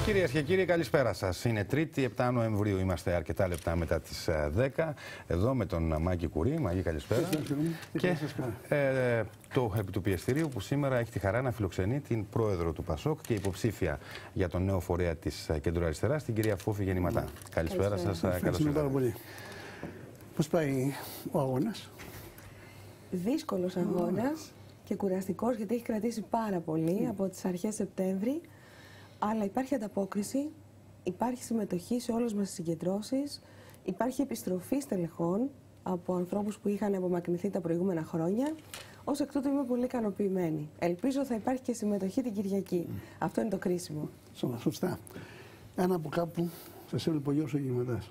Κυρίες και κύριοι, καλησπέρα σας. Είναι Τρίτη, 7 Νοεμβρίου. Είμαστε αρκετά λεπτά μετά τις 10. Εδώ με τον Μάκη Κουρί. Μάκη, καλησπέρα. Και το επί του πιεστηρίου που σήμερα έχει τη χαρά να φιλοξενεί την πρόεδρο του ΠΑΣΟΚ και υποψήφια για τον νέο φορέα της κεντροαριστεράς, την κυρία Φόφη Γεννηματά. Καλησπέρα σας. Ευχαριστούμε πάρα πολύ. Πώς πάει ο αγώνας? Δύσκολος αγώνας και κουραστικός, γιατί έχει κρατήσει πάρα πολύ από τις αρχές Σεπτέμβρη. Αλλά υπάρχει ανταπόκριση, υπάρχει συμμετοχή σε όλες μας τις συγκεντρώσεις, υπάρχει επιστροφή στελεχών από ανθρώπους που είχαν απομακρυνθεί τα προηγούμενα χρόνια. Ως εκ τούτου είμαι πολύ ικανοποιημένη. Ελπίζω θα υπάρχει και συμμετοχή την Κυριακή. Αυτό είναι το κρίσιμο. Σωστά. Ένα από κάπου σας έβλεπε ο Γιώργος ο Γεννηματάς.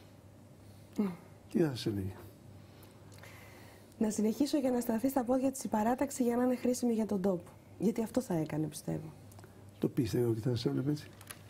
Τι θα σας έλεγε? Να συνεχίσω για να σταθεί στα πόδια της η παράταξη για να είναι χρήσιμη για τον τόπο. Γιατί αυτό θα έκανε, πιστεύω. Το πίστευε ότι θα σας έβλεπε έτσι?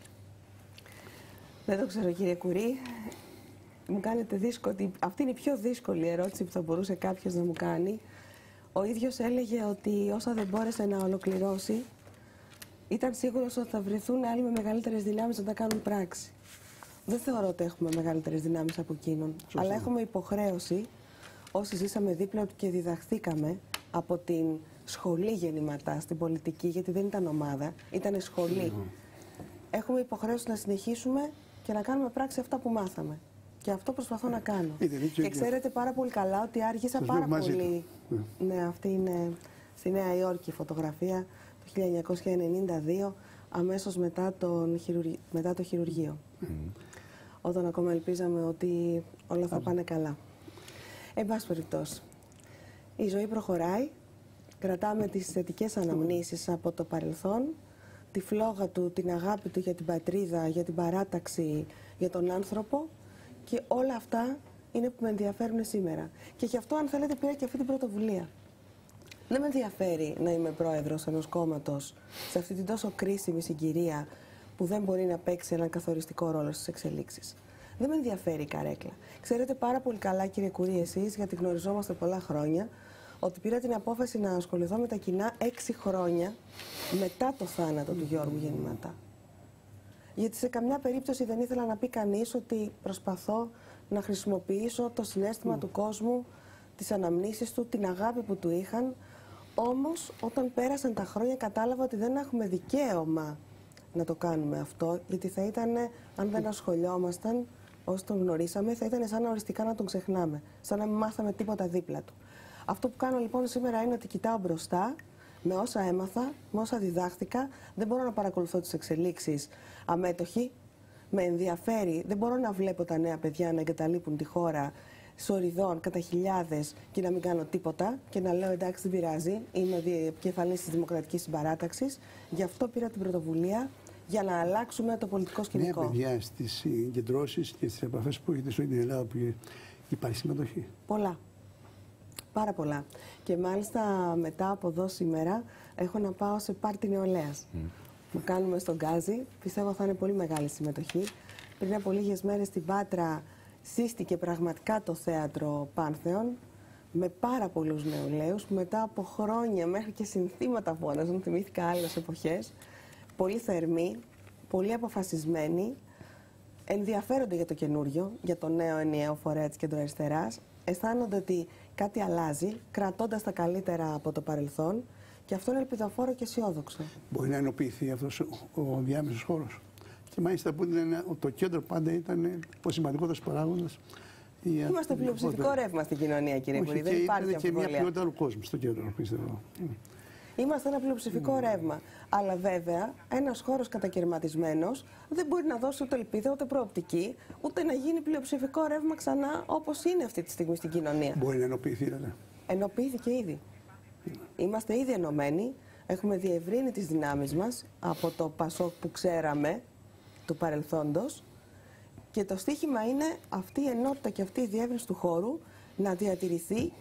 Δεν το ξέρω, κύριε Κουρί. Μου κάνετε δύσκολη. Αυτή είναι η πιο δύσκολη ερώτηση που θα μπορούσε κάποιος να μου κάνει. Ο ίδιος έλεγε ότι όσα δεν μπόρεσε να ολοκληρώσει, ήταν σίγουρος ότι θα βρεθούν άλλοι με μεγαλύτερες δυνάμεις να τα κάνουν πράξη. Δεν θεωρώ ότι έχουμε μεγαλύτερες δυνάμεις από εκείνον. Σωστά. Αλλά έχουμε υποχρέωση, όσοι ζήσαμε δίπλα του και διδαχθήκαμε από την σχολή Γεννηματά στην πολιτική, γιατί δεν ήταν ομάδα, ήταν σχολή. Έχουμε υποχρέωση να συνεχίσουμε και να κάνουμε πράξη αυτά που μάθαμε. Και αυτό προσπαθώ να κάνω. Και ξέρετε πάρα πολύ καλά ότι άργησα πάρα πολύ. Ναι, αυτή είναι στη Νέα Υόρκη η φωτογραφία το 1992, αμέσως μετά το χειρουργείο. Όταν ακόμα ελπίζαμε ότι όλα θα πάνε καλά. Εν πάση περιπτώσει, η ζωή προχωράει. Κρατάμε τις θετικές αναμνήσεις από το παρελθόν, τη φλόγα του, την αγάπη του για την πατρίδα, για την παράταξη, για τον άνθρωπο, και όλα αυτά είναι που με ενδιαφέρουν σήμερα. Και γι' αυτό, αν θέλετε, πήρα και αυτή την πρωτοβουλία. Δεν με ενδιαφέρει να είμαι πρόεδρος ενός κόμματος σε αυτή την τόσο κρίσιμη συγκυρία που δεν μπορεί να παίξει έναν καθοριστικό ρόλο στις εξελίξεις. Δεν με ενδιαφέρει η καρέκλα. Ξέρετε πάρα πολύ καλά, κύριε Κουρί, εσείς, γιατί γνωριζόμαστε πολλά χρόνια, ότι πήρα την απόφαση να ασχοληθώ με τα κοινά 6 χρόνια μετά το θάνατο του Γιώργου Γεννηματά. Γιατί σε καμιά περίπτωση δεν ήθελα να πει κανείς ότι προσπαθώ να χρησιμοποιήσω το συναίσθημα του κόσμου, τις αναμνήσεις του, την αγάπη που του είχαν. Όμως, όταν πέρασαν τα χρόνια, κατάλαβα ότι δεν έχουμε δικαίωμα να το κάνουμε αυτό, γιατί θα ήταν, αν δεν ασχολιόμασταν όσοι τον γνωρίσαμε, θα ήταν σαν να οριστικά να τον ξεχνάμε, σαν να μην μάθαμε τίποτα δίπλα του. Αυτό που κάνω λοιπόν σήμερα είναι ότι κοιτάω μπροστά, με όσα έμαθα, με όσα διδάχθηκα. Δεν μπορώ να παρακολουθώ τις εξελίξεις αμέτωχοι. Με ενδιαφέρει, δεν μπορώ να βλέπω τα νέα παιδιά να εγκαταλείπουν τη χώρα σοριδών κατά χιλιάδες και να μην κάνω τίποτα και να λέω εντάξει, δεν πειράζει, είμαι επικεφαλής της Δημοκρατικής Συμπαράταξης. Γι' αυτό πήρα την πρωτοβουλία, για να αλλάξουμε το πολιτικό σκηνικό. Νέα παιδιά στις συγκεντρώσεις και στις επαφές που έχετε στην Ελλάδα, που υπάρχει συμμετοχή? Πολλά. Πάρα πολλά. Και μάλιστα μετά από εδώ σήμερα έχω να πάω σε πάρτι νεολαίας. Που κάνουμε στον Γκάζι. Πιστεύω θα είναι πολύ μεγάλη συμμετοχή. Πριν από λίγες μέρες στην Πάτρα σύστηκε πραγματικά το θέατρο Πάνθεον με πάρα πολλούς νεολαίους που μετά από χρόνια μέχρι και συνθήματα φώναζαν, θυμήθηκα άλλες εποχές. Πολύ θερμοί, πολύ αποφασισμένοι, ενδιαφέρονται για το καινούριο, για το νέο ενιαίο φορέα της κεντροαριστεράς. Αισθάνονται ότι κάτι αλλάζει, κρατώντας τα καλύτερα από το παρελθόν, και αυτό είναι ελπιδοφόρο και αισιόδοξο. Μπορεί να ενοποιηθεί αυτός ο διάμεσος χώρος. Και μάλιστα που το κέντρο πάντα ήταν ο σημαντικότερος παράγοντας. Είμαστε πλειοψηφικό ρεύμα στην κοινωνία, κύριε Κουρί. Δεν υπάρχει και μια ποιότητα άλλου κόσμου στο κέντρο, πιστεύω. Είμαστε ένα πλειοψηφικό ρεύμα. Αλλά βέβαια, ένας χώρος κατακαιρματισμένος δεν μπορεί να δώσει ούτε ελπίδα, ούτε προοπτική, ούτε να γίνει πλειοψηφικό ρεύμα ξανά όπως είναι αυτή τη στιγμή στην κοινωνία. Μπορεί να ενοποιηθεί, δηλαδή. Ενοποιήθηκε ήδη. Είμαστε ήδη ενωμένοι. Έχουμε διευρύνει τις δυνάμεις μας από το ΠΑΣΟΚ που ξέραμε του παρελθόντος. Και το στίχημα είναι αυτή η ενότητα και αυτή η διεύρυνση του χώρου να διατηρηθεί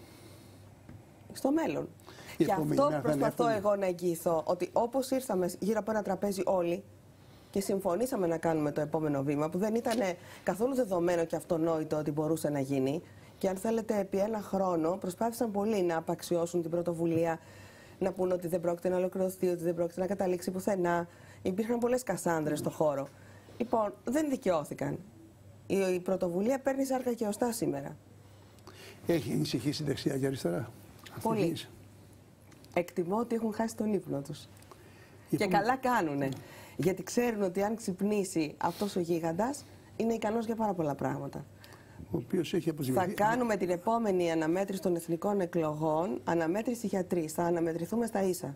στο μέλλον. Και αυτό προσπαθώ εγώ να εγγυηθώ, ότι όπως ήρθαμε γύρω από ένα τραπέζι όλοι και συμφωνήσαμε να κάνουμε το επόμενο βήμα, που δεν ήταν καθόλου δεδομένο και αυτονόητο ότι μπορούσε να γίνει, και αν θέλετε επί ένα χρόνο προσπάθησαν πολλοί να απαξιώσουν την πρωτοβουλία, να πούνε ότι δεν πρόκειται να ολοκληρωθεί, ότι δεν πρόκειται να καταλήξει πουθενά. Υπήρχαν πολλές Κασάνδρες στο χώρο. Λοιπόν, δεν δικαιώθηκαν. Η πρωτοβουλία παίρνει σάρκα και οστά σήμερα. Έχει ανησυχήσει δεξιά και αριστερά. Πολύ. Εκτιμώ ότι έχουν χάσει τον ύπνο τους. Και καλά κάνουνε. Γιατί ξέρουν ότι αν ξυπνήσει αυτός ο γίγαντας, είναι ικανός για πάρα πολλά πράγματα. Ο οποίος έχει αποζημιωθεί. Θα κάνουμε την επόμενη αναμέτρηση των εθνικών εκλογών, αναμέτρηση για 3. Θα αναμετρηθούμε στα ίσα.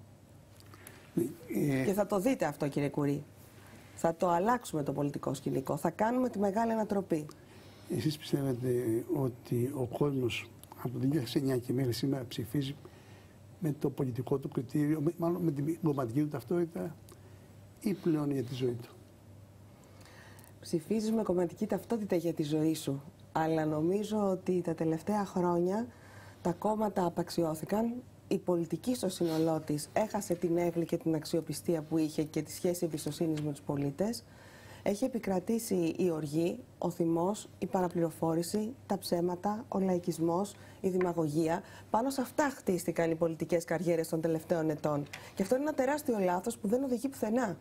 Και θα το δείτε αυτό, κύριε Κουρί. Θα το αλλάξουμε το πολιτικό σκηνικό. Θα κάνουμε τη μεγάλη ανατροπή. Εσείς πιστεύετε ότι ο κόσμος από το 2009 και μέχρι σήμερα ψηφίζει με το πολιτικό του κριτήριο, μάλλον με την κομματική του ταυτότητα, ή πλέον για τη ζωή του? Ψηφίζεις με κομματική ταυτότητα για τη ζωή σου. Αλλά νομίζω ότι τα τελευταία χρόνια τα κόμματα απαξιώθηκαν. Η πολιτική στο σύνολό της έχασε την έγκλη και την αξιοπιστία που είχε και τη σχέση εμπιστοσύνης με τους πολίτες. Έχει επικρατήσει η οργή, ο θυμός, η παραπληροφόρηση, τα ψέματα, ο λαϊκισμός, η δημαγωγία. Πάνω σε αυτά χτίστηκαν οι πολιτικές καριέρες των τελευταίων ετών. Και αυτό είναι ένα τεράστιο λάθος που δεν οδηγεί πουθενά.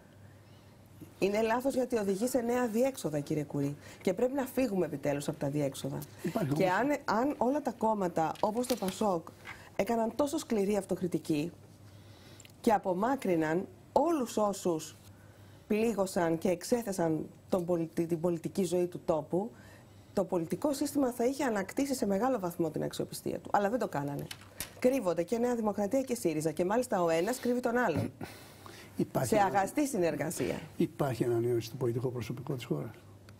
Είναι λάθος γιατί οδηγεί σε νέα διέξοδα, κύριε Κουρί. Και πρέπει να φύγουμε επιτέλους από τα διέξοδα. Και αν όλα τα κόμματα, όπως το Πασόκ, έκαναν τόσο σκληρή αυτοκριτική και απομάκρυναν όλους όσους πλήγωσαν και εξέθεσαν την πολιτική ζωή του τόπου, το πολιτικό σύστημα θα είχε ανακτήσει σε μεγάλο βαθμό την αξιοπιστία του. Αλλά δεν το κάνανε. Κρύβονται και Νέα Δημοκρατία και ΣΥΡΙΖΑ και μάλιστα ο ένας κρύβει τον άλλον. Σε αγαστή συνεργασία. Υπάρχει ανανέωση στο πολιτικό προσωπικό της χώρας?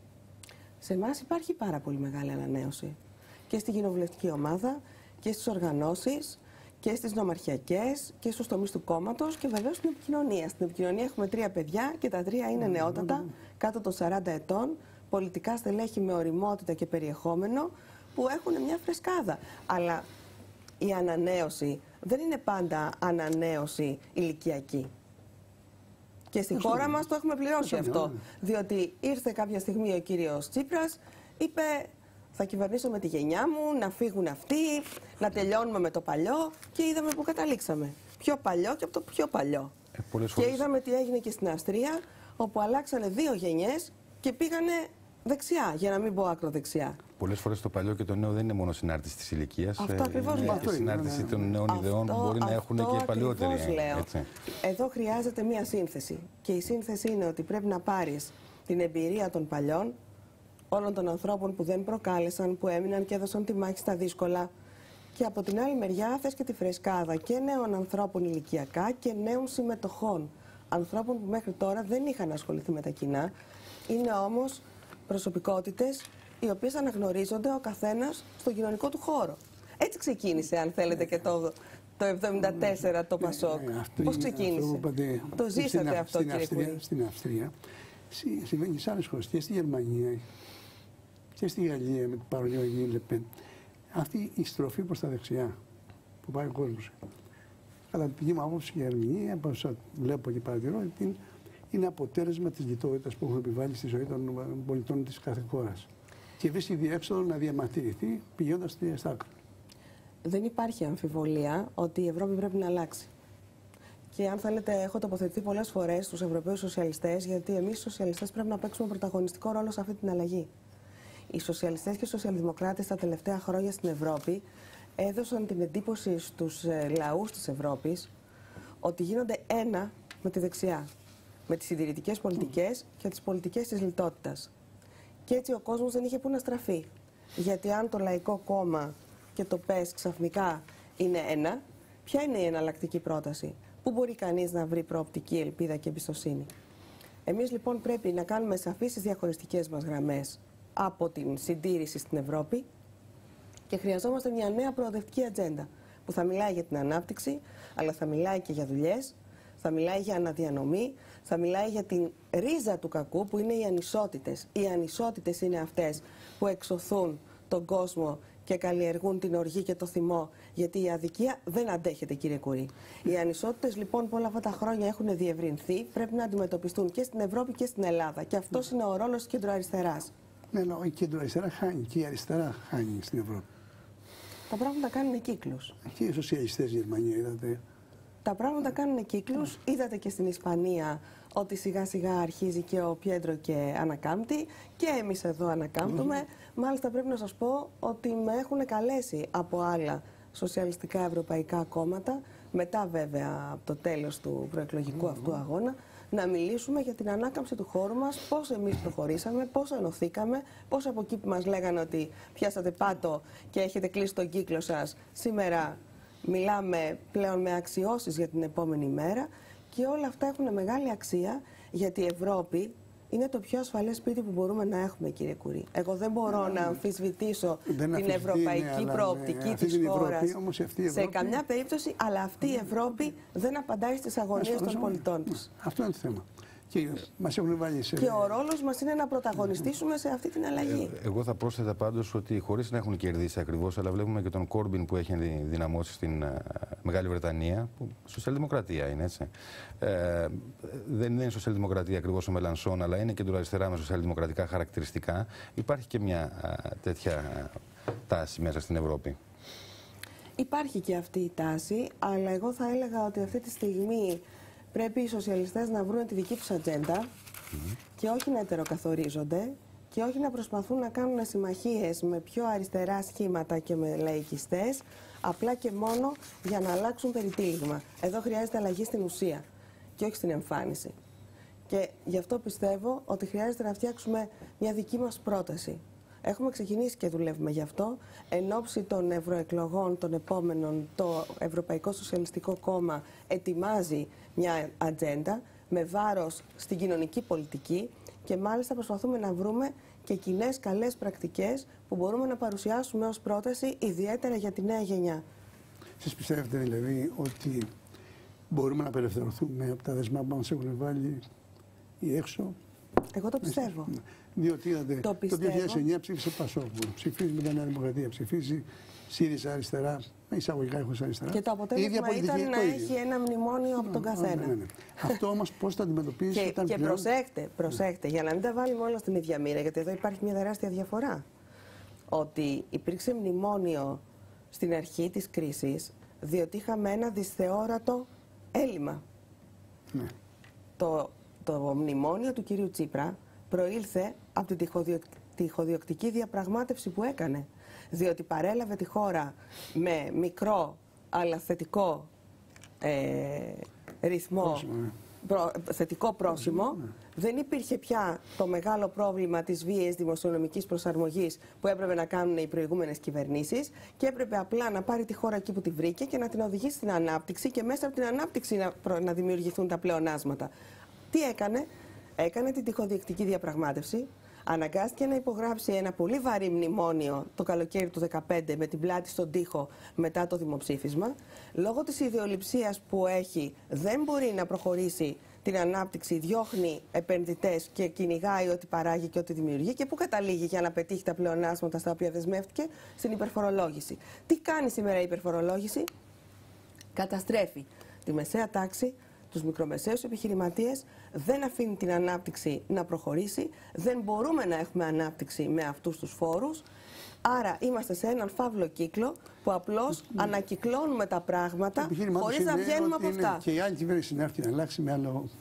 Σε εμάς υπάρχει πάρα πολύ μεγάλη ανανέωση. Και στη κοινοβουλευτική ομάδα και στις οργανώσεις και στις νομαρχιακές και στους τομείς του κόμματος και βεβαίως στην επικοινωνία. Στην επικοινωνία έχουμε 3 παιδιά και τα 3 είναι νεότατα, κάτω των 40 ετών, πολιτικά στελέχη με ωριμότητα και περιεχόμενο που έχουν μια φρεσκάδα. Αλλά η ανανέωση δεν είναι πάντα ανανέωση ηλικιακή. Και στη χώρα μας το έχουμε πληρώσει αυτό. Διότι ήρθε κάποια στιγμή ο κύριος Τσίπρας, είπε θα κυβερνήσω με τη γενιά μου, να φύγουν αυτοί, να τελειώνουμε με το παλιό και είδαμε που καταλήξαμε. Πιο παλιό και από το πιο παλιό. Και είδαμε τι έγινε και στην Αυστρία, όπου αλλάξανε 2 γενιές και πήγανε δεξιά, για να μην πω ακροδεξιά. Πολλές φορές το παλιό και το νέο δεν είναι μόνο συνάρτηση της ηλικίας. Αυτό ακριβώς λέω. Η συνάρτηση των νέων ιδεών μπορεί να έχουν και παλιότεροι. Εδώ χρειάζεται μία σύνθεση. Και η σύνθεση είναι ότι πρέπει να πάρεις την εμπειρία των παλιών, όλων των ανθρώπων που δεν προκάλεσαν, που έμειναν και έδωσαν τη μάχη στα δύσκολα. Και από την άλλη μεριά θες και τη φρεσκάδα και νέων ανθρώπων ηλικιακά και νέων συμμετοχών. Ανθρώπων που μέχρι τώρα δεν είχαν ασχοληθεί με τα κοινά. Είναι όμως προσωπικότητες οι οποίες αναγνωρίζονται ο καθένας στον κοινωνικό του χώρο. Έτσι ξεκίνησε, αν θέλετε, και το 1974 το Πασόκ. Πώς ξεκίνησε? Το ζήσατε αυτό, κύριε Κουρί? Στην Αυστρία, συμβαίνει σε άλλες χώρες, και στη Γερμανία και στη Γαλλία με την παρολίγο Λεπέν. Αυτή η στροφή προς τα δεξιά που πάει ο κόσμος. Κατά την δική μου άποψη και η ερμηνεία, όπως βλέπω και παρατηρώ, είναι αποτέλεσμα της λιτότητας που έχουν επιβάλει στη ζωή των πολιτών της κάθε χώρας. Και βρίσκει διέξοδο να διαμαρτυρηθεί πηγαίνοντας στα άκρα. Δεν υπάρχει αμφιβολία ότι η Ευρώπη πρέπει να αλλάξει. Και αν θέλετε, έχω τοποθετηθεί πολλές φορές στους Ευρωπαίους σοσιαλιστές, γιατί εμείς οι σοσιαλιστές πρέπει να παίξουμε πρωταγωνιστικό ρόλο σε αυτή την αλλαγή. Οι σοσιαλιστές και οι σοσιαλδημοκράτες τα τελευταία χρόνια στην Ευρώπη έδωσαν την εντύπωση στους λαούς της Ευρώπης ότι γίνονται ένα με τη δεξιά, με τις συντηρητικές πολιτικές και τις πολιτικές της λιτότητας. Και έτσι ο κόσμος δεν είχε πού να στραφεί. Γιατί αν το Λαϊκό Κόμμα και το ΠΕΣ ξαφνικά είναι ένα, ποια είναι η εναλλακτική πρόταση? Πού μπορεί κανείς να βρει προοπτική ελπίδα και εμπιστοσύνη? Εμείς λοιπόν πρέπει να κάνουμε σαφείς τις διαχωριστικές μας γραμμές από την συντήρηση στην Ευρώπη και χρειαζόμαστε μια νέα προοδευτική ατζέντα που θα μιλάει για την ανάπτυξη, αλλά θα μιλάει και για δουλειές, θα μιλάει για αναδιανομή, θα μιλάει για την ρίζα του κακού που είναι οι ανισότητες. Οι ανισότητες είναι αυτές που εξωθούν τον κόσμο και καλλιεργούν την οργή και το θυμό, γιατί η αδικία δεν αντέχεται, κύριε Κουρί. Οι ανισότητες λοιπόν που όλα αυτά τα χρόνια έχουν διευρυνθεί πρέπει να αντιμετωπιστούν και στην Ευρώπη και στην Ελλάδα. Και αυτός είναι ο ρόλος της κεντροαριστεράς. Ναι, η κεντροαριστερά χάνει και η αριστερά χάνει στην Ευρώπη. Τα πράγματα κάνουν κύκλους. Και οι σοσιαλιστές στη Γερμανία, είδατε, Τα πράγματα κάνουν κύκλους. Είδατε και στην Ισπανία ότι σιγά σιγά αρχίζει και ο Πιέντρο και ανακάμπτει και εμείς εδώ ανακάμπτουμε. Μάλιστα πρέπει να σας πω ότι με έχουν καλέσει από άλλα σοσιαλιστικά ευρωπαϊκά κόμματα, μετά βέβαια από το τέλος του προεκλογικού αυτού αγώνα, να μιλήσουμε για την ανάκαμψη του χώρου μας, πώς εμείς προχωρήσαμε, πώς ενωθήκαμε, πώς από εκεί που μας λέγανε ότι πιάσατε πάτο και έχετε κλείσει τον κύκλο σας, σήμερα μιλάμε πλέον με αξιώσεις για την επόμενη μέρα και όλα αυτά έχουν μεγάλη αξία γιατί η Ευρώπη είναι το πιο ασφαλές σπίτι που μπορούμε να έχουμε, κύριε Κουρί. Εγώ δεν μπορώ να αμφισβητήσω την ευρωπαϊκή προοπτική της χώρας σε καμιά περίπτωση, αλλά αυτή η Ευρώπη δεν απαντάει στις αγωνίες των πολιτών της. Αυτό είναι το θέμα. Και μας έχουν βάλει σε... Και ο ρόλος μας είναι να πρωταγωνιστήσουμε σε αυτή την αλλαγή. Εγώ θα πρόσθετα πάντως ότι χωρίς να έχουν κερδίσει ακριβώς, αλλά βλέπουμε και τον Κόρμπιν που έχει δυναμώσει στην Μεγάλη Βρετανία, που σοσιαλδημοκρατία είναι, έτσι. Δεν είναι σοσιαλδημοκρατία ακριβώς ο Μελανσόν, αλλά είναι κεντροαριστερά με σοσιαλδημοκρατικά χαρακτηριστικά. Υπάρχει και μια τέτοια τάση μέσα στην Ευρώπη. Υπάρχει και αυτή η τάση, αλλά εγώ θα έλεγα ότι αυτή τη στιγμή πρέπει οι σοσιαλιστές να βρουν τη δική τους ατζέντα και όχι να ετεροκαθορίζονται και όχι να προσπαθούν να κάνουν συμμαχίες με πιο αριστερά σχήματα και με λαϊκιστές, απλά και μόνο για να αλλάξουν περιτύλιγμα. Εδώ χρειάζεται αλλαγή στην ουσία και όχι στην εμφάνιση. Και γι' αυτό πιστεύω ότι χρειάζεται να φτιάξουμε μια δική μας πρόταση. Έχουμε ξεκινήσει και δουλεύουμε γι' αυτό. Εν ώψη των ευρωεκλογών των επόμενων, το Ευρωπαϊκό Σοσιαλιστικό Κόμμα ετοιμάζει μια ατζέντα με βάρος στην κοινωνική πολιτική και μάλιστα προσπαθούμε να βρούμε και κοινές καλές πρακτικές που μπορούμε να παρουσιάσουμε ως πρόταση, ιδιαίτερα για τη νέα γενιά. Εσείς πιστεύετε δηλαδή ότι μπορούμε να απελευθερωθούμε από τα δεσμά που μας έχουν βάλει ή έξω? Εγώ το πιστεύω. Διότι είδατε, το 2009 ψήφισε Πασόκ, ψηφίζει με την Νέα Δημοκρατία, ψηφίζει ΣΥΡΙΖΑ αριστερά, εισαγωγικά έχω αριστερά. Και το αποτέλεσμα ήταν να έχει ένα μνημόνιο από τον καθένα. Αυτό όμως πώς θα αντιμετωπίσει όταν και προσέχτε, για να μην τα βάλουμε όλα στην ίδια μοίρα, γιατί εδώ υπάρχει μια τεράστια διαφορά. Ότι υπήρξε μνημόνιο στην αρχή της κρίσης, διότι είχαμε ένα δυσθεόρατο έλλειμμα. Ναι. Το μνημόνιο του κυρίου Τσίπρα προήλθε από την τυχοδιοκτική διαπραγμάτευση που έκανε. Διότι παρέλαβε τη χώρα με μικρό αλλά θετικό ρυθμό, θετικό πρόσημο. Δεν υπήρχε πια το μεγάλο πρόβλημα της βίαιης δημοσιονομικής προσαρμογής που έπρεπε να κάνουν οι προηγούμενες κυβερνήσεις και έπρεπε απλά να πάρει τη χώρα εκεί που τη βρήκε και να την οδηγήσει στην ανάπτυξη και μέσα από την ανάπτυξη να δημιουργηθούν τα πλεονάσματα. Τι έκανε? Έκανε την τυχοδιοκτική διαπραγμάτευση, αναγκάστηκε να υπογράψει ένα πολύ βαρύ μνημόνιο το καλοκαίρι του 2015 με την πλάτη στον τοίχο μετά το δημοψήφισμα. Λόγω της ιδεολειψίας που έχει δεν μπορεί να προχωρήσει την ανάπτυξη, διώχνει επενδυτές και κυνηγάει ό,τι παράγει και ό,τι δημιουργεί. Και πού καταλήγει για να πετύχει τα πλεονάσματα στα οποία δεσμεύτηκε? Στην υπερφορολόγηση. Τι κάνει σήμερα η υπερφορολόγηση? Καταστρέφει τη μεσαία τάξη, τους μικρομεσαίους επιχειρηματίες, δεν αφήνει την ανάπτυξη να προχωρήσει, δεν μπορούμε να έχουμε ανάπτυξη με αυτούς τους φόρους, άρα είμαστε σε έναν φαύλο κύκλο που απλώς ανακυκλώνουμε τα πράγματα χωρίς να βγαίνουμε από αυτά. Και η άλλη κυβέρνηση να έρθει να αλλάξει με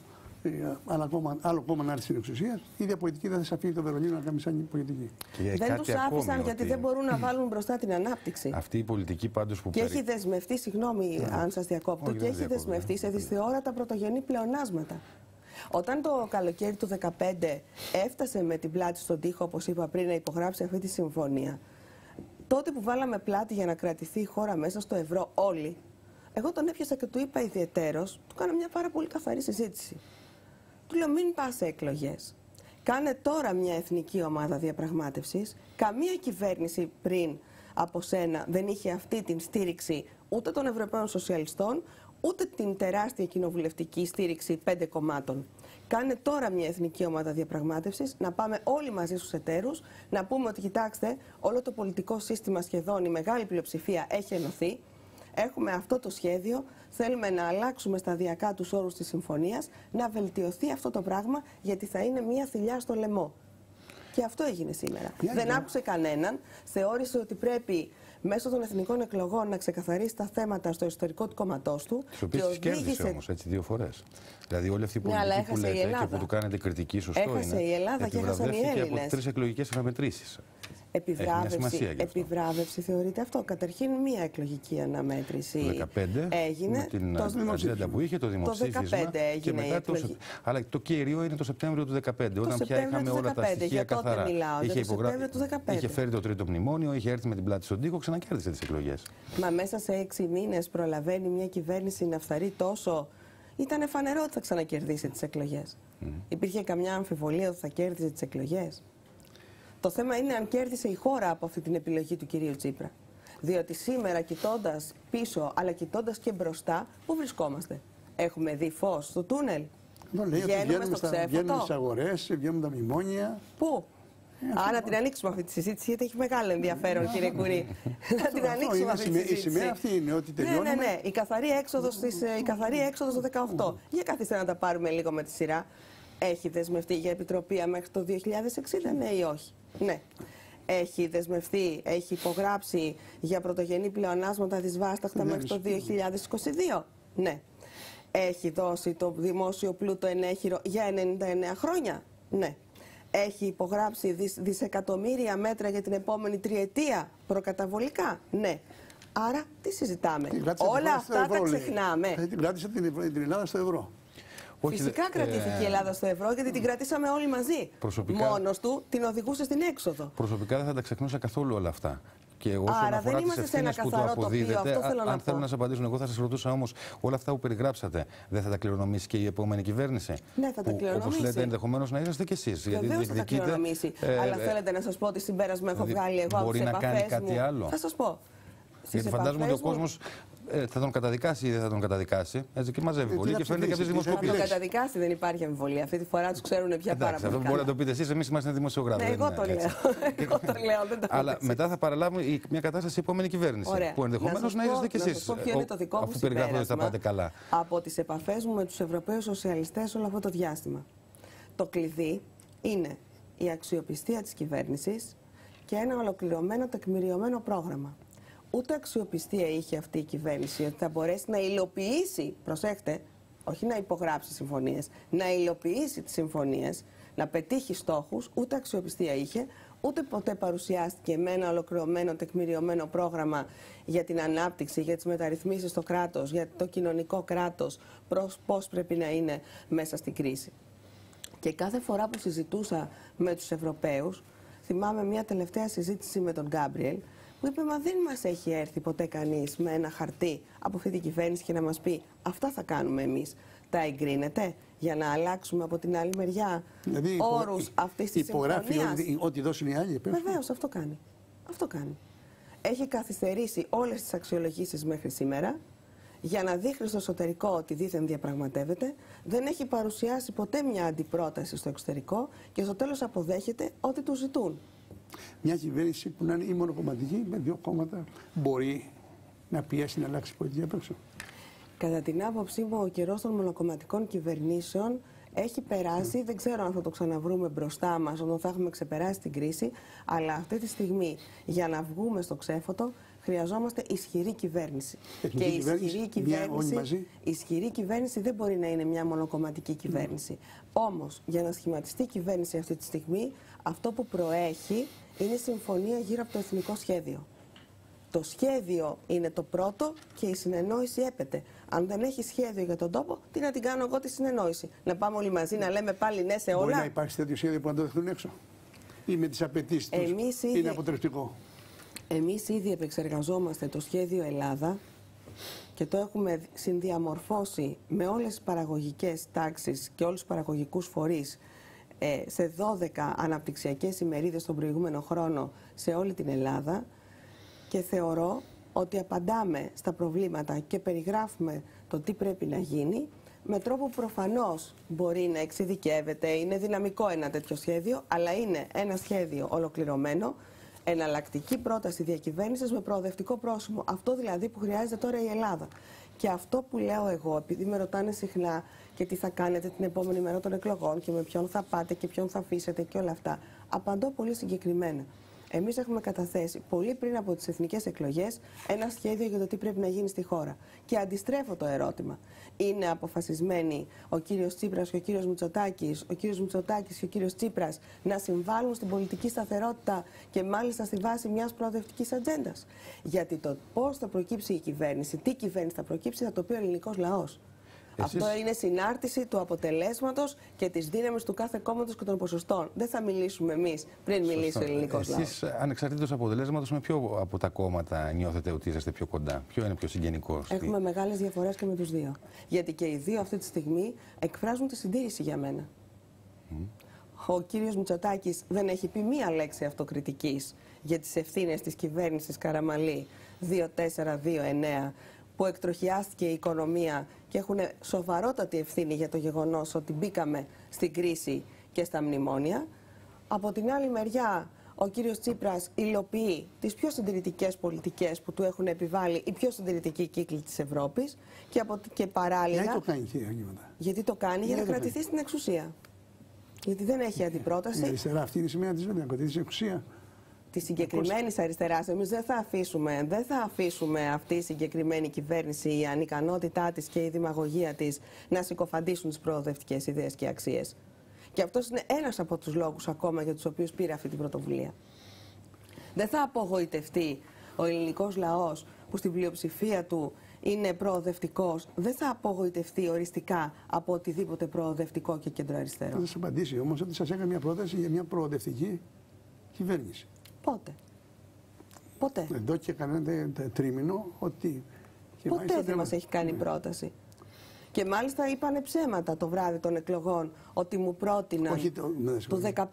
άλλο κόμμα να έρθει στην εξουσία, η ίδια πολιτική δεν θα σε αφήνει το Βερολίνο να κάνει σαν πολιτική. Δεν τους άφησαν γιατί δεν μπορούν να βάλουν μπροστά την ανάπτυξη. Αυτή η πολιτική πάντως που έχει δεσμευτεί, συγγνώμη αν σας διακόπτω, και έχει δεσμευτεί σε δυσθεόρατα πρωτογενή πλεονάσματα. Όταν το καλοκαίρι του 2015 έφτασε με την πλάτη στον τοίχο, όπως είπα πριν, να υπογράψει αυτή τη συμφωνία, τότε που βάλαμε πλάτη για να κρατηθεί η χώρα μέσα στο ευρώ όλοι, εγώ τον έπιασα και του είπα ιδιαιτέρως, του κάνα μια πάρα πολύ καθαρή συζήτηση. Του λέω μην πας σε εκλογές. Κάνε τώρα μια εθνική ομάδα διαπραγμάτευσης. Καμία κυβέρνηση πριν από σένα δεν είχε αυτή την στήριξη ούτε των Ευρωπαίων Σοσιαλιστών, ούτε την τεράστια κοινοβουλευτική στήριξη 5 κομμάτων. Κάνε τώρα μια εθνική ομάδα διαπραγμάτευσης, να πάμε όλοι μαζί στους εταίρους, να πούμε ότι κοιτάξτε, όλο το πολιτικό σύστημα σχεδόν, η μεγάλη πλειοψηφία έχει ενωθεί. Έχουμε αυτό το σχέδιο, θέλουμε να αλλάξουμε σταδιακά τους όρους της συμφωνίας, να βελτιωθεί αυτό το πράγμα, γιατί θα είναι μια θηλιά στο λαιμό. Και αυτό έγινε σήμερα. Δεν άκουσε κανέναν, θεώρησε ότι πρέπει μέσω των εθνικών εκλογών να ξεκαθαρίσει τα θέματα στο εσωτερικό του κόμματός του. Τις οποίες τις κέρδισε όμως έτσι 2 φορές. Δηλαδή, όλη αυτή η πολιτική που λέτε και που του κάνετε κριτική, σωστό έχασε είναι. Η Ελλάδα και έχασαν οι Έλληνες. Από 3 εκλογικές αναμετρήσεις. Επιβράβευση θεωρείται αυτό. Καταρχήν, μία εκλογική αναμέτρηση 15, έγινε. Με την ατζέντα που είχε, το δημοψήφισμα. Το 2015 έγινε η εκλογή. Αλλά το κύριο είναι το Σεπτέμβριο του 2015, όταν πια είχαμε όλα τα στοιχεία καθαρά. Είχε φέρει το τρίτο μνημόνιο, είχε έρθει με την πλάτη στον τοίχο, ξανακέρδισε τις εκλογές. Μα μέσα σε 6 μήνες προλαβαίνει μια κυβέρνηση να φθαρεί τόσο. Ήταν φανερό ότι θα ξανακερδίσει τις εκλογές. Υπήρχε καμιά αμφιβολία ότι θα κέρδισε τις εκλογές? Το θέμα είναι αν κέρδισε η χώρα από αυτή την επιλογή του κυρίου Τσίπρα. Διότι σήμερα, κοιτώντας πίσω αλλά κοιτώντας και μπροστά, πού βρισκόμαστε? Έχουμε δει φως στο τούνελ? Βγαίνουμε στις αγορές, βγαίνουν τα μνημόνια. Πού? Να την ανοίξουμε αυτή τη συζήτηση, γιατί έχει μεγάλο ενδιαφέρον, κύριε Κουρί. Να την ανοίξουμε αυτή τη συζήτηση. Η σημαία αυτή είναι ότι τελειώνουμε. Ναι. Η καθαρή έξοδος το 18. Για καθίστε να τα πάρουμε λίγο με τη σειρά. Έχει δεσμευτεί για επιτροπή μέχρι το 2060, ναι ή όχι? Ναι. Έχει δεσμευτεί, έχει υπογράψει για πρωτογενή πλεονάσματα δυσβάσταχτα μέχρι το 2022. Ναι. Έχει δώσει το δημόσιο πλούτο ενέχειρο για 99 χρόνια. Ναι. Έχει υπογράψει δισεκατομμύρια μέτρα για την επόμενη τριετία προκαταβολικά. Ναι. Άρα τι συζητάμε? Όλα αυτά τα ξεχνάμε. Την κράτησε την Ελλάδα στο ευρώ. Φυσικά κρατήθηκε η Ελλάδα στο ευρώ, γιατί την κρατήσαμε όλοι μαζί. Μόνος του την οδηγούσε στην έξοδο. Προσωπικά δεν θα τα ξεχνούσα καθόλου όλα αυτά. Και όσον Άρα αφορά τις ευθύνες που του αποδίδετε, αν θέλουν να σας απαντήσουν, εγώ θα σας ρωτούσα όμως, όλα αυτά που περιγράψατε, δεν θα τα κληρονομήσει και η επόμενη κυβέρνηση? Ναι, θα τα κληρονομήσει. Όπως λέτε, ενδεχομένως να είσαστε κι εσείς. Βεβαίως θα τα κληρονομήσει. Αλλά θέλετε να σας πω τι συμπέρασμα έχω βγάλει εγώ από τις επαφές μου? Μπορεί να κάνει κάτι άλλο? Θα σας πω. Γιατί φαντάζομαι ότι ο κόσμος θα τον καταδικάσει ή δεν θα τον καταδικάσει. Έτσι και μαζεύει πολύ και φαίνεται και αυτές τις δημοσκοπήσεις. Θα τον καταδικάσει, δεν υπάρχει αμφιβολία. Αυτή τη φορά τους ξέρουν πια πάρα πολύ. Αυτό μπορεί να το πείτε εσείς, εμείς είμαστε δημοσιογράφοι. Ναι, εγώ το λέω. Εγώ το λέω, δεν το Αλλά μετά θα παραλάβουμε μια κατάσταση η επόμενη κυβέρνηση. Που ενδεχομένως να είσαστε κι εσείς. Αφού περιγράφετε ότι θα πάτε καλά. Από τις επαφές μου με τους Ευρωπαίους Σοσιαλιστές όλο αυτό το διάστημα. Το κλειδί είναι η αξιοπιστία της κυβέρνησης και ένα ολοκληρωμένο τεκμηριωμένο πρόγραμμα. Ούτε αξιοπιστία είχε αυτή η κυβέρνηση ότι θα μπορέσει να υλοποιήσει, προσέχτε, όχι να υπογράψει συμφωνίες, να υλοποιήσει τις συμφωνίες, να πετύχει στόχους, ούτε αξιοπιστία είχε, ούτε ποτέ παρουσιάστηκε με ένα ολοκληρωμένο τεκμηριωμένο πρόγραμμα για την ανάπτυξη, για τις μεταρρυθμίσεις στο κράτος, για το κοινωνικό κράτος, πώς πρέπει να είναι μέσα στην κρίση. Και κάθε φορά που συζητούσα με τους Ευρωπαίους, θυμάμαι μια τελευταία συζήτηση με τον Γκάμπριελ, που είπε, μα δεν μας έχει έρθει ποτέ κανείς με ένα χαρτί από αυτή την κυβέρνηση και να μας πει αυτά θα κάνουμε εμείς. Τα εγκρίνετε για να αλλάξουμε από την άλλη μεριά όρους αυτής της συμφωνίας? Υπογράφει ό,τι δώσουν οι άλλοι? Βεβαίως, αυτό κάνει. Αυτό κάνει. Έχει καθυστερήσει όλες τις αξιολογήσεις μέχρι σήμερα για να δείχνει στο εσωτερικό ότι δήθεν διαπραγματεύεται. Δεν έχει παρουσιάσει ποτέ μια αντιπρόταση στο εξωτερικό και στο τέλος αποδέχεται ό,τι του ζητούν. Μια κυβέρνηση που να είναι ή μονοκομματική, με 2 κόμματα, μπορεί να πιέσει να αλλάξει πολιτική απ' έξω? Κατά την άποψή μου, ο καιρός των μονοκομματικών κυβερνήσεων έχει περάσει. Δεν ξέρω αν θα το ξαναβρούμε μπροστά μας όταν θα έχουμε ξεπεράσει την κρίση. Αλλά αυτή τη στιγμή, για να βγούμε στο ξέφωτο, χρειαζόμαστε ισχυρή κυβέρνηση. Και η ισχυρή κυβέρνηση δεν μπορεί να είναι μια μονοκομματική κυβέρνηση. Όμως, για να σχηματιστεί η κυβέρνηση αυτή τη στιγμή, αυτό που προέχει είναι η συμφωνία γύρω από το εθνικό σχέδιο. Το σχέδιο είναι το πρώτο και η συνεννόηση έπεται. Αν δεν έχει σχέδιο για τον τόπο, τι να την κάνω εγώ τη συνεννόηση? Να πάμε όλοι μαζί να λέμε πάλι ναι σε όλα? Μπορεί να υπάρξει τέτοιο σχέδιο που να το δεχτούν έξω? Ή με τις απαιτήσεις τους είναι αποτρεπτικό? Εμείς ήδη επεξεργαζόμαστε το σχέδιο Ελλάδα και το έχουμε συνδιαμορφώσει με όλες τις παραγωγικές τάξεις και όλους τους παραγωγικούς φορείς σε 12 αναπτυξιακές ημερίδες τον προηγούμενο χρόνο σε όλη την Ελλάδα, και θεωρώ ότι απαντάμε στα προβλήματα και περιγράφουμε το τι πρέπει να γίνει με τρόπο που προφανώς μπορεί να εξειδικεύεται, είναι δυναμικό ένα τέτοιο σχέδιο, αλλά είναι ένα σχέδιο ολοκληρωμένο, εναλλακτική πρόταση διακυβέρνησης με προοδευτικό πρόσημο. Αυτό δηλαδή που χρειάζεται τώρα η Ελλάδα. Και αυτό που λέω εγώ, επειδή με ρωτάνε συχνά και τι θα κάνετε την επόμενη μέρα των εκλογών και με ποιον θα πάτε και ποιον θα αφήσετε και όλα αυτά, απαντώ πολύ συγκεκριμένα. Εμείς έχουμε καταθέσει πολύ πριν από τις εθνικές εκλογές ένα σχέδιο για το τι πρέπει να γίνει στη χώρα. Και αντιστρέφω το ερώτημα. Είναι αποφασισμένοι ο κύριος Τσίπρας και ο κύριος Μητσοτάκης, ο κύριος Μητσοτάκης και ο κύριος Τσίπρας να συμβάλλουν στην πολιτική σταθερότητα και μάλιστα στη βάση μιας προοδευτικής ατζέντας? Γιατί το πώς θα προκύψει η κυβέρνηση, τι κυβέρνηση θα προκύψει, θα το πει ο ελληνικός λαός. Αυτό είναι συνάρτηση του αποτελέσματος και της δύναμης του κάθε κόμματος και των ποσοστών. Δεν θα μιλήσουμε εμείς πριν μιλήσει ο ελληνικός λαός. Εσείς, ανεξαρτήτως αποτελέσματος, με ποιο από τα κόμματα νιώθετε ότι είσαστε πιο κοντά? Ποιο είναι πιο συγγενικό? Έχουμε μεγάλες διαφορές και με τους δύο. Γιατί και οι δύο αυτή τη στιγμή εκφράζουν τη συντήρηση για μένα. Ο κύριος Μητσοτάκης δεν έχει πει μία λέξη αυτοκριτικής για τις ευθύνες της κυβέρνησης Καραμανλή 2-4-2-9, που εκτροχιάστηκε η οικονομία και έχουν σοβαρότατη ευθύνη για το γεγονός ότι μπήκαμε στην κρίση και στα μνημόνια. Από την άλλη μεριά, ο κύριος Τσίπρας υλοποιεί τις πιο συντηρητικές πολιτικές που του έχουν επιβάλει οι πιο συντηρητικοί κύκλοι της Ευρώπης και παράλληλα... Γιατί το κάνει, κύριε Αγγίματα? Γιατί το κάνει για να κρατηθεί στην εξουσία. Γιατί δεν έχει αντιπρόταση. Η αριστερά αυτή είναι η σημαία της, να κρατήσει στην εξουσία. Τη συγκεκριμένη αριστερά. Εμείς δεν θα αφήσουμε αυτή η συγκεκριμένη κυβέρνηση, η ανικανότητά της και η δημαγωγία της να συκοφαντήσουν τις προοδευτικές ιδέες και αξίες. Και αυτός είναι ένας από τους λόγους ακόμα για τους οποίους πήρε αυτή την πρωτοβουλία. Δεν θα απογοητευτεί ο ελληνικός λαός που στην πλειοψηφία του είναι προοδευτικός. Δεν θα απογοητευτεί οριστικά από οτιδήποτε προοδευτικό και κεντροαριστερό. Θα σας απαντήσει όμως ότι σας έκανε μια πρόταση για μια προοδευτική κυβέρνηση. Πότε? Ποτέ. Εδώ και κανένα τρίμηνο ότι... Ποτέ δεν μας έχει κάνει πρόταση. Και μάλιστα είπανε ψέματα το βράδυ των εκλογών ότι μου πρότειναν το 2015.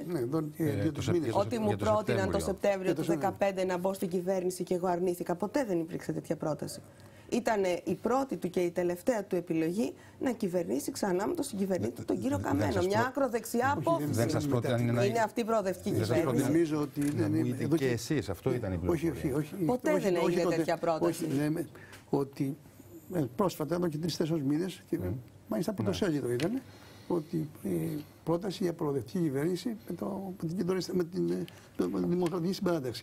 Ότι μου πρότειναν το Σεπτέμβριο του 2015 να μπω στην κυβέρνηση και εγώ αρνήθηκα. Ποτέ δεν υπήρξε τέτοια πρόταση. Ήταν η πρώτη του και η τελευταία του επιλογή να κυβερνήσει ξανά με τον συγκυβερνήτη τον κύριο Καμένο. Μια ακροδεξιά απόφαση. Δεν σας πρότειναν είναι αυτή η προοδευτική κυβέρνηση. Νομίζω ότι είναι. Και εσείς, αυτό ήταν η πληροφορία. Όχι. Ποτέ δεν έγινε τέτοια πρόταση. Όχι, λέμε ότι πρόσφατα, εδώ και 3-4 μήνες, και μάλιστα πρωτοσέλιδο ήταν, ότι πρόταση για προοδευτική κυβέρνηση με την δημοκρατική συμπαράταξη.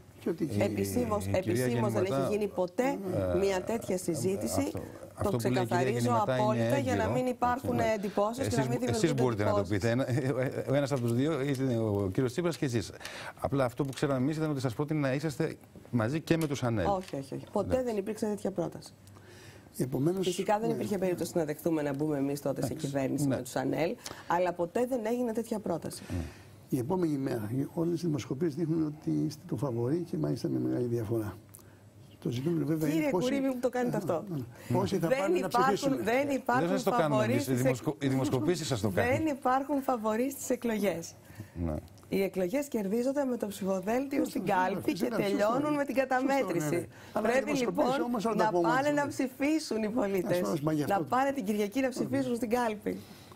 Επισήμως δεν έχει γίνει ποτέ μια τέτοια συζήτηση. Το ξεκαθαρίζω απόλυτα για να μην υπάρχουν εντυπώσεις και να μην δημιουργούνται. Εσείς μπορείτε να το πείτε. Ο ένας από τους δύο είναι ο κύριος Τσίπρας και εσείς. Απλά αυτό που ξέραμε εμείς ήταν ότι σας πρότεινε να είσαστε μαζί και με τους ΑΝΕΛ. Όχι. Ποτέ δεν υπήρξε τέτοια πρόταση. Επομένως, φυσικά δεν υπήρχε περίπτωση να δεχτούμε να μπούμε εμείς τότε σε κυβέρνηση με τους ΑΝΕΛ, αλλά ποτέ δεν έγινε τέτοια πρόταση. Η επόμενη μέρα, όλες οι δημοσκοπήσεις δείχνουν ότι είστε το φαβορί και μάλιστα με μεγάλη διαφορά. Το ζητούμενο βέβαια Κύριε είναι Κουρίμη, μου το κάνετε αυτό. Πόσοι θα πάνε να ψηφίσουν. Δεν υπάρχουν φαβορί οι δημοσκοπήσεις σας το κάνουν. Δεν υπάρχουν φαβορί στις εκλογές. Οι εκλογές κερδίζονται με το ψηφοδέλτιο στην κάλπη και τελειώνουν με την καταμέτρηση. Πρέπει λοιπόν να πάνε να ψηφίσουν οι πολίτες. Να πάνε την Κυριακή να ψηφίσουν στην κάλπη.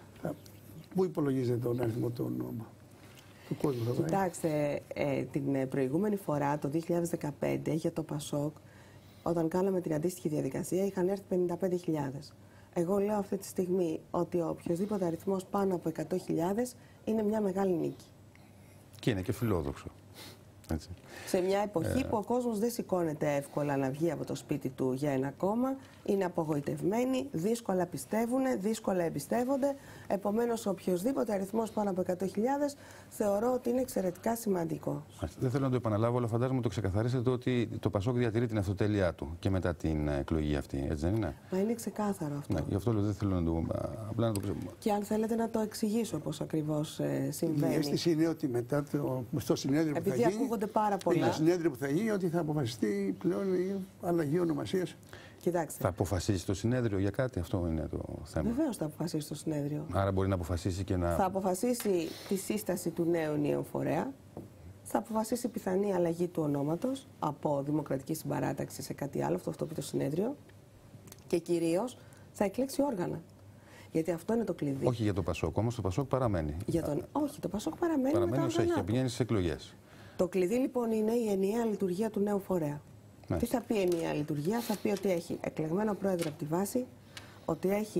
Πού υπολογίζετε τον αριθμό του κόσμου? Κοιτάξτε, την προηγούμενη φορά, το 2015, για το ΠΑΣΟΚ, όταν κάναμε την αντίστοιχη διαδικασία, είχαν έρθει 55.000. Εγώ λέω αυτή τη στιγμή ότι ο οποιοδήποτε αριθμός πάνω από 100.000 είναι μια μεγάλη νίκη. Και είναι και φιλόδοξο. Έτσι. Σε μια εποχή που ο κόσμος δεν σηκώνεται εύκολα να βγει από το σπίτι του για ένα κόμμα, είναι απογοητευμένοι, δύσκολα πιστεύουν, δύσκολα εμπιστεύονται. Επομένως, οποιοδήποτε αριθμός πάνω από 100.000 θεωρώ ότι είναι εξαιρετικά σημαντικό. Δεν θέλω να το επαναλάβω, αλλά φαντάζομαι το ξεκαθαρίσετε ότι το ΠΑΣΟΚ διατηρεί την αυτοτέλειά του και μετά την εκλογή αυτή. Έτσι δεν είναι? Μα είναι ξεκάθαρο αυτό. Ναι, γι' αυτό δεν θέλω να το. Απλά να το ξέρω. Και αν θέλετε να το εξηγήσω πώς ακριβώς συμβαίνει. Η αίσθηση είναι ότι μετά στο συνέδριο που θα γίνει. Ακούγονται πάρα πολλά. Το συνέδριο που θα γίνει ότι θα αποφασιστεί πλέον η αλλαγή ονομασίας. Κοιτάξτε. Θα αποφασίσει το συνέδριο για κάτι, αυτό είναι το θέμα. Βεβαίως θα αποφασίσει το συνέδριο. Άρα μπορεί να αποφασίσει και να. Θα αποφασίσει τη σύσταση του νέου ενιαίου φορέα. Θα αποφασίσει πιθανή αλλαγή του ονόματος από δημοκρατική συμπαράταξη σε κάτι άλλο, αυτό πει το συνέδριο. Και κυρίως θα εκλέξει όργανα. Γιατί αυτό είναι το κλειδί. Όχι για το ΠΑΣΟΚ, όμως το ΠΑΣΟΚ παραμένει. Όχι, το ΠΑΣΟΚ παραμένει. Παραμένει όσο έχει και πηγαίνει στις εκλογές. Το κλειδί λοιπόν είναι η ενιαία λειτουργία του νέου φορέα. Τι θα πει ενιαία λειτουργία? Θα πει ότι έχει εκλεγμένο πρόεδρο από τη βάση, ότι έχει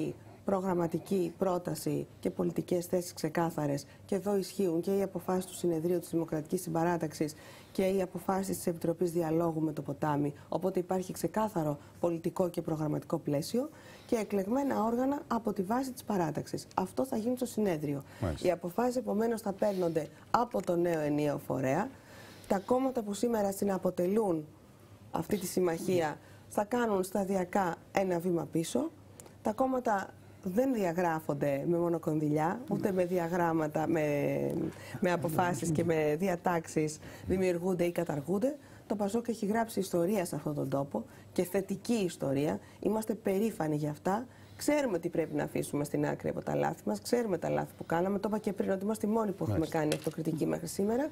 προγραμματική πρόταση και πολιτικές θέσεις ξεκάθαρες, και εδώ ισχύουν και οι αποφάσεις του Συνεδρίου της Δημοκρατικής Συμπαράταξης και οι αποφάσεις της Επιτροπής Διαλόγου με το Ποτάμι. Οπότε υπάρχει ξεκάθαρο πολιτικό και προγραμματικό πλαίσιο και εκλεγμένα όργανα από τη βάση της παράταξης. Αυτό θα γίνει στο συνέδριο. Μάλιστα. Οι αποφάσεις επομένως θα παίρνονται από το νέο ενιαίο φορέα. Τα κόμματα που σήμερα συναποτελούν αυτή τη συμμαχία θα κάνουν σταδιακά ένα βήμα πίσω. Τα κόμματα δεν διαγράφονται με μονοκονδυλιά, ούτε με διαγράμματα, με αποφάσεις και με διατάξεις δημιουργούνται ή καταργούνται. Το ΠΑΣΟΚ έχει γράψει ιστορία σε αυτόν τον τόπο και θετική ιστορία. Είμαστε περήφανοι για αυτά. Ξέρουμε τι πρέπει να αφήσουμε στην άκρη από τα λάθη μας. Ξέρουμε τα λάθη που κάναμε. Το είπα και πριν ότι είμαστε οι μόνοι που έχουμε κάνει αυτοκριτική μέχρι σήμερα.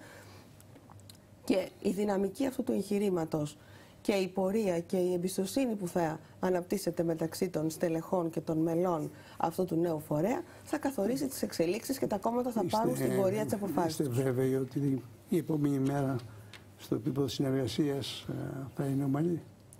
Και η δυναμική αυτού του εγχειρήματος και η πορεία και η εμπιστοσύνη που θα αναπτύσσεται μεταξύ των στελεχών και των μελών αυτού του νέου φορέα θα καθορίσει τις εξελίξεις και τα κόμματα θα πάρουν στην πορεία της αποφάσης. Είστε βέβαιοι ότι η επόμενη μέρα στο επίπεδο συνεργασίας θα είναι ομαλή?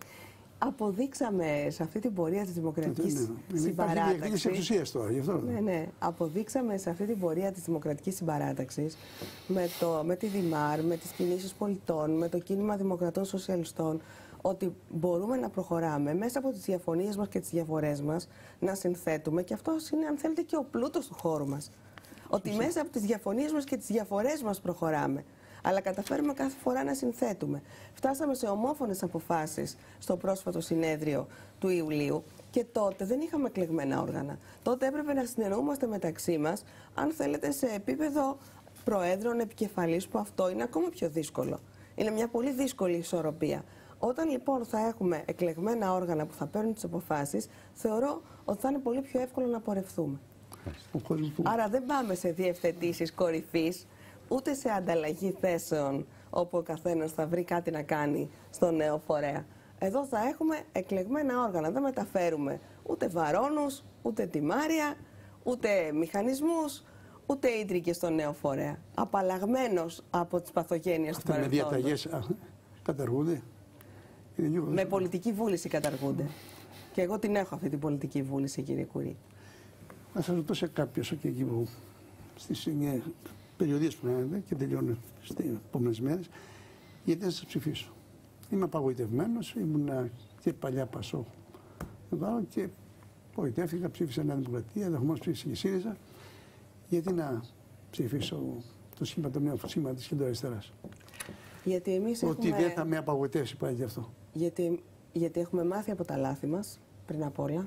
Αποδείξαμε σε αυτή την πορεία της δημοκρατικής συμπαράταξης. Τώρα, γι' αυτό. Ναι. Αποδείξαμε σε αυτή την πορεία της δημοκρατικής συμπαράταξης με τη Δημάρ, με τις κινήσεις πολιτών, με το κίνημα Δημοκρατών Σοσιαλιστών, ότι μπορούμε να προχωράμε μέσα από τις διαφωνίες μας και τις διαφορές μας, να συνθέτουμε, και αυτό είναι, αν θέλετε, και ο πλούτος του χώρου μας. Ότι μέσα από τις διαφωνίες μας και τις διαφορές μας προχωράμε. Αλλά καταφέρουμε κάθε φορά να συνθέτουμε. Φτάσαμε σε ομόφωνες αποφάσεις στο πρόσφατο συνέδριο του Ιουλίου και τότε δεν είχαμε εκλεγμένα όργανα. Τότε έπρεπε να συνεννοούμαστε μεταξύ μας, αν θέλετε, σε επίπεδο προέδρων, επικεφαλής, που αυτό είναι ακόμα πιο δύσκολο. Είναι μια πολύ δύσκολη ισορροπία. Όταν λοιπόν θα έχουμε εκλεγμένα όργανα που θα παίρνουν τις αποφάσεις, θεωρώ ότι θα είναι πολύ πιο εύκολο να πορευθούμε. Άρα δεν πάμε σε διευθετήσεις κορυφής, ούτε σε ανταλλαγή θέσεων όπου ο καθένας θα βρει κάτι να κάνει στο νέο φορέα. Εδώ θα έχουμε εκλεγμένα όργανα. Δεν μεταφέρουμε ούτε βαρώνους, ούτε τιμάρια, ούτε μηχανισμούς, ούτε ίντρικες στο νέο φορέα. Απαλλαγμένος από τις παθογένειες του παρελθόντος. Με διαταγές καταργούνται? Με πολιτική βούληση καταργούνται. Και εγώ την έχω αυτή την πολιτική βούληση, κύριε Κουρί. Να σας ρωτήσω κάποιος εκεί που στις περιοδίες που κάνετε και τελειώνουν στις επόμενες μέρες, γιατί δεν σας ψηφίσω. Είμαι απαγοητευμένος, ήμουν και παλιά ΠΑΣΟΚ και απογοητεύτηκα, ψήφισα Νέα Δημοκρατία, ενδεχομένως ψήφισε και ΣΥΡΙΖΑ. Γιατί να ψηφίσω το νέο σήμα της κεντροαριστεράς? Γιατί εμείς ότι δεν θα με απαγοητεύσει πάλι γι' αυτό. Γιατί έχουμε μάθει από τα λάθη μας, πριν απ' όλα.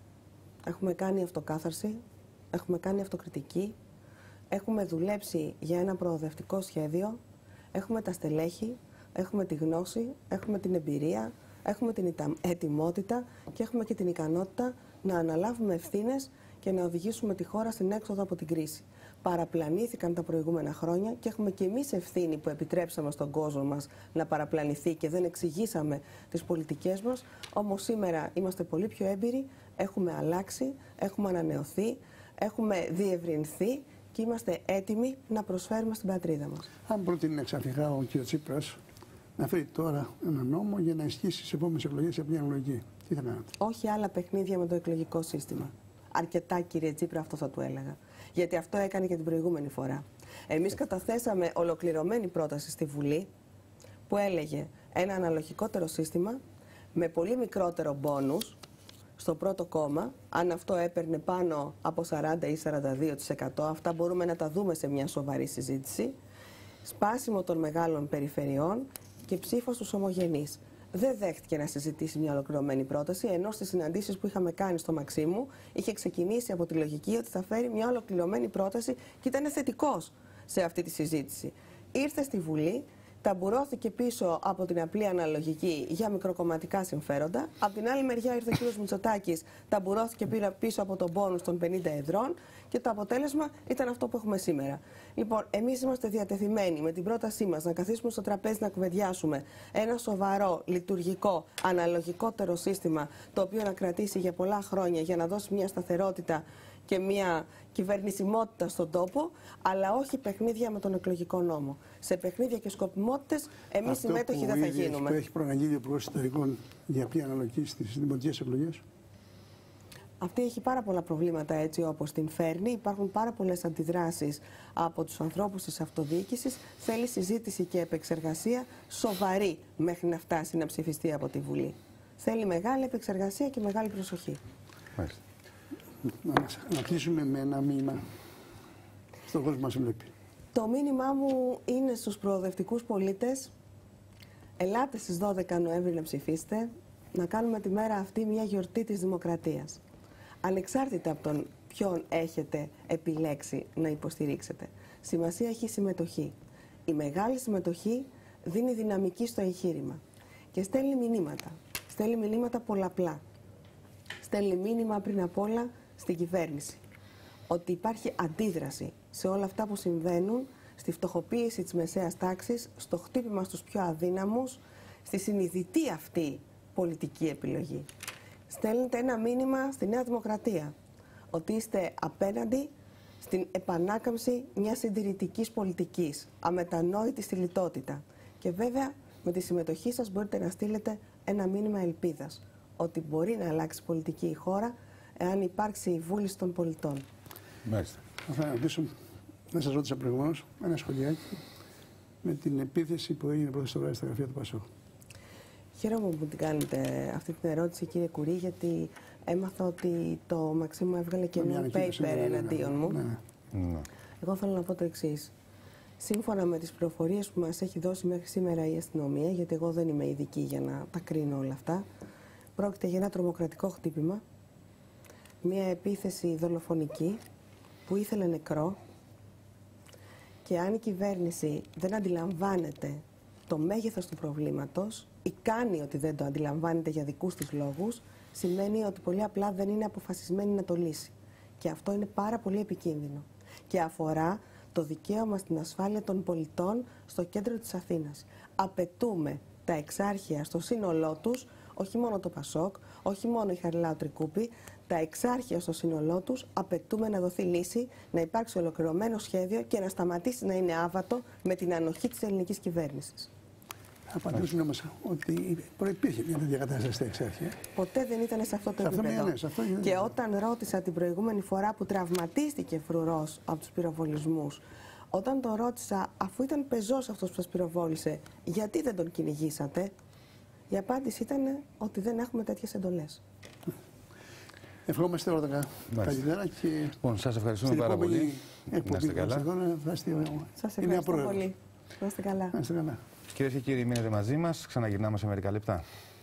Έχουμε κάνει αυτοκάθαρση, έχουμε κάνει αυτοκριτική, έχουμε δουλέψει για ένα προοδευτικό σχέδιο, έχουμε τα στελέχη, έχουμε τη γνώση, έχουμε την εμπειρία, έχουμε την ετοιμότητα και έχουμε και την ικανότητα να αναλάβουμε ευθύνες και να οδηγήσουμε τη χώρα στην έξοδο από την κρίση. Παραπλανήθηκαν τα προηγούμενα χρόνια και έχουμε και εμείς ευθύνη που επιτρέψαμε στον κόσμο μας να παραπλανηθεί και δεν εξηγήσαμε τις πολιτικές μας. Όμως σήμερα είμαστε πολύ πιο έμπειροι, έχουμε αλλάξει, έχουμε ανανεωθεί, έχουμε διευρυνθεί και είμαστε έτοιμοι να προσφέρουμε στην πατρίδα μας. Αν προτείνει ξαφνικά ο κ. Τσίπρας να φέρει τώρα ένα νόμο για να ισχύσει στις επόμενες εκλογές από μια εκλογική, τι θα κάνετε? Όχι άλλα παιχνίδια με το εκλογικό σύστημα. Αρκετά, κύριε Τσίπρα, αυτό θα του έλεγα. Γιατί αυτό έκανε και την προηγούμενη φορά. Εμείς καταθέσαμε ολοκληρωμένη πρόταση στη Βουλή που έλεγε ένα αναλογικότερο σύστημα με πολύ μικρότερο μπόνους στο πρώτο κόμμα. Αν αυτό έπαιρνε πάνω από 40 ή 42%, αυτά μπορούμε να τα δούμε σε μια σοβαρή συζήτηση. Σπάσιμο των μεγάλων περιφερειών και ψήφο στους ομογενείς. Δεν δέχτηκε να συζητήσει μια ολοκληρωμένη πρόταση, ενώ στις συναντήσεις που είχαμε κάνει στο Μαξίμου είχε ξεκινήσει από τη λογική ότι θα φέρει μια ολοκληρωμένη πρόταση και ήταν θετικός σε αυτή τη συζήτηση. Ήρθε στη Βουλή, ταμπουρώθηκε πίσω από την απλή αναλογική για μικροκομματικά συμφέροντα. Απ' την άλλη μεριά ήρθε ο κ. Μητσοτάκης, ταμπουρώθηκε πίσω από τον πόνους των 50 εδρών και το αποτέλεσμα ήταν αυτό που έχουμε σήμερα. Λοιπόν, εμείς είμαστε διατεθειμένοι με την πρότασή μας να καθίσουμε στο τραπέζι να κουβεντιάσουμε ένα σοβαρό, λειτουργικό, αναλογικότερο σύστημα, το οποίο να κρατήσει για πολλά χρόνια για να δώσει μια σταθερότητα και μια κυβερνησιμότητα στον τόπο, αλλά όχι παιχνίδια με τον εκλογικό νόμο. Σε παιχνίδια και σκοπιμότητες εμείς συμμέτοχοι δεν θα γίνουμε. Αυτό που έχει προαναγγείλει ο Υπουργός Εσωτερικών για ποια αναλογική στις δημοτικές εκλογές? Αυτή έχει πάρα πολλά προβλήματα έτσι όπως την φέρνει. Υπάρχουν πάρα πολλές αντιδράσεις από τους ανθρώπους της αυτοδιοίκησης. Θέλει συζήτηση και επεξεργασία σοβαρή μέχρι να φτάσει να ψηφιστεί από τη Βουλή. Θέλει μεγάλη επεξεργασία και μεγάλη προσοχή. Μάλιστα. Να κλείσουμε με ένα μήνυμα στον κόσμο που μας βλέπει. Το μήνυμά μου είναι στους προοδευτικούς πολίτες. Ελάτε στις 12 Νοέμβρη να ψηφίσετε, να κάνουμε τη μέρα αυτή μια γιορτή της δημοκρατίας. Ανεξάρτητα από τον ποιον έχετε επιλέξει να υποστηρίξετε. Σημασία έχει η συμμετοχή. Η μεγάλη συμμετοχή δίνει δυναμική στο εγχείρημα και στέλνει μηνύματα. Στέλνει μηνύματα πολλαπλά. Στέλνει μήνυμα πριν απ' όλα στην κυβέρνηση. Ότι υπάρχει αντίδραση σε όλα αυτά που συμβαίνουν, στη φτωχοποίηση της μεσαίας τάξης, στο χτύπημα στους πιο αδύναμους, στη συνειδητή αυτή πολιτική επιλογή. Στέλνετε ένα μήνυμα στη Νέα Δημοκρατία, ότι είστε απέναντι στην επανάκαμψη μιας συντηρητικής πολιτικής, αμετανόητη στη λιτότητα. Και βέβαια με τη συμμετοχή σας μπορείτε να στείλετε ένα μήνυμα ελπίδας, ότι μπορεί να αλλάξει πολιτική η χώρα εάν υπάρξει η βούληση των πολιτών. Μάλιστα. Θα ρωτήσω, δεν σας ρώτησα προηγουμένως, ένα σχολιάκι με την επίθεση που έγινε προχθές το βράδυ στα γραφεία του ΠΑΣΟΚ. Χαίρομαι που την κάνετε αυτή την ερώτηση, κύριε Κουρί, γιατί έμαθα ότι το Μαξίμου έβγαλε και ένα paper εναντίον μου. Ναι. Εγώ θέλω να πω το εξής. Σύμφωνα με τις πληροφορίες που μας έχει δώσει μέχρι σήμερα η αστυνομία, γιατί εγώ δεν είμαι ειδική για να τα κρίνω όλα αυτά, πρόκειται για ένα τρομοκρατικό χτύπημα, μια επίθεση δολοφονική που ήθελε νεκρό, και αν η κυβέρνηση δεν αντιλαμβάνεται το μέγεθος του προβλήματος ή κάνει ότι δεν το αντιλαμβάνεται για δικούς της λόγους, σημαίνει ότι πολύ απλά δεν είναι αποφασισμένη να το λύσει. Και αυτό είναι πάρα πολύ επικίνδυνο. Και αφορά το δικαίωμα στην ασφάλεια των πολιτών στο κέντρο της Αθήνας. Απαιτούμε τα εξάρχεια στο σύνολό τους, όχι μόνο το ΠΑΣΟΚ, όχι μόνο η Χαριλάου Τρικούπη, τα εξάρχεια στο σύνολό τους απαιτούμε να δοθεί λύση, να υπάρξει ολοκληρωμένο σχέδιο και να σταματήσει να είναι άβατο με την ανοχή της ελληνικής κυβέρνησης. Απαντήσουν όμως ότι προϋπήρχε μια τέτοια κατάσταση στα εξάρχεια. Ποτέ δεν ήταν σε αυτό το επίπεδο. Και όταν ρώτησα την προηγούμενη φορά που τραυματίστηκε φρουρός από τους πυροβολισμούς, όταν τον ρώτησα, αφού ήταν πεζός αυτός που σας πυροβόλησε, γιατί δεν τον κυνηγήσατε, η απάντηση ήταν ότι δεν έχουμε τέτοιες εντολές. Ευχόμαστε όλα τα καλύτερα και λοιπόν, σας ευχαριστούμε πάρα πολύ. Να είστε καλά. Σας ευχαριστώ πολύ. Να είστε καλά. Κυρίες και κύριοι, μείνετε μαζί μας. Ξαναγυρνάμε σε μερικά λεπτά.